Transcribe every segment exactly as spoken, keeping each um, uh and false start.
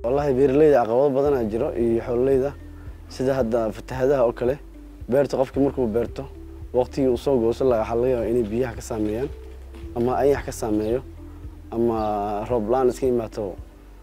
والله beeraleyda caqabado badan ay jiro iyo xoololeyda sida hadda fatahaadaha oo kale beerta qofka markuu beerto waqtigii uu soo goosan lahaa waxa laga yaabaa inay biyaha ka saameeyaan ama ayax ka saameeyo ama roob la'aan iska imaato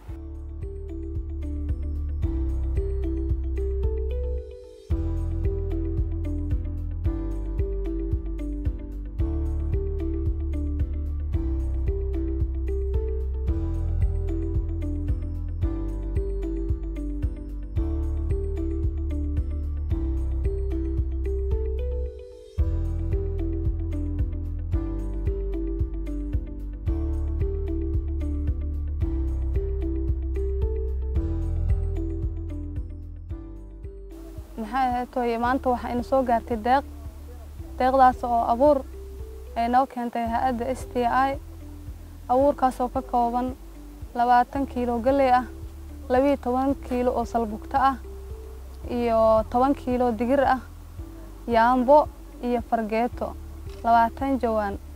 maxay tahay maanta waxa in soo gaartay deeq deeqdaas oo abuur ay noo keentay hay'adda S T I abuurkaas oo ka kooban labaatan kiilo galey ah laba iyo toban kiilo oo salbugta ah iyo toban kiilo digir ah yaambo iyo fargeeto labaatan jawaan